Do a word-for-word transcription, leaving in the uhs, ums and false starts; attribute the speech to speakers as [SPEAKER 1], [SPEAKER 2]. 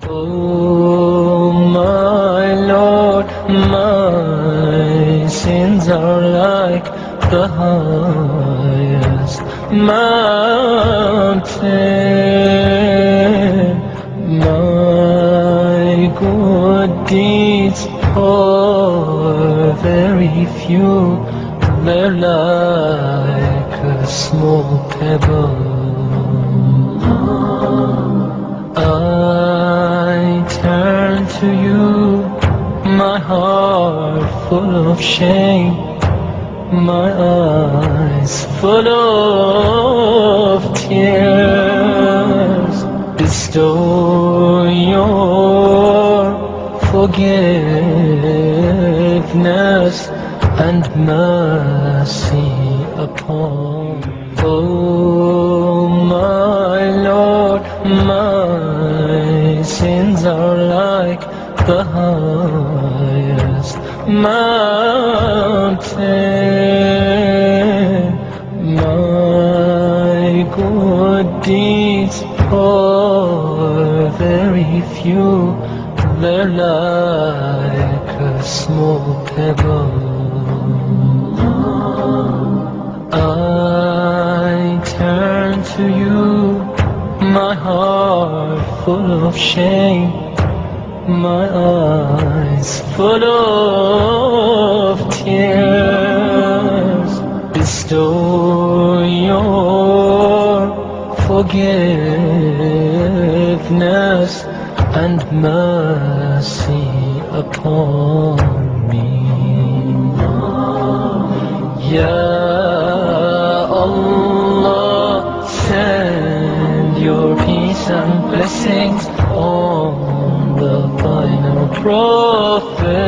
[SPEAKER 1] Oh my Lord, my sins are like the highest mountain. My good deeds are very few, they're like a small pebble. I turn to you, my heart full of shame, my eyes full of tears. Bestow your forgiveness and mercy upon me. Oh my Lord, my sins are like the highest mountain. My good deeds are very few, they're like a small pebble. I turn to you, my heart full of shame, my eyes full of tears. Bestow your forgiveness and mercy upon me. Ya Allah, send your peace and blessings on the final prophet